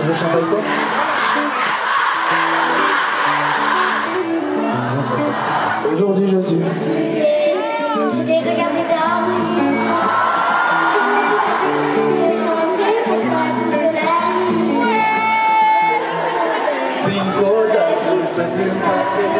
veux chanter avec toi? Non, ça c'est... Aujourd'hui je suis fatigué. Je t'ai regardé dormir. J'ai chanté pour toi toute la nuit. Bingo, je peux plus me passer.